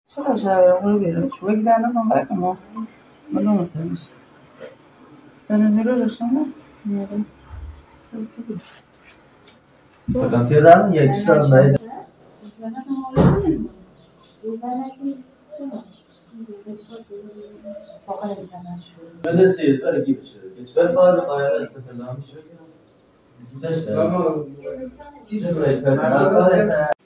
چرا شاید اون رو بیرون چوبه که در نزن قرق ما ملو مسئله میشه سنه رو روشنه میاره Sıkıntı yok ama yetiştiremeyiz. Böyle seyirler gibi şey. Geçler falan bayağı istifadelenmiş. Güzel işte. Güzel.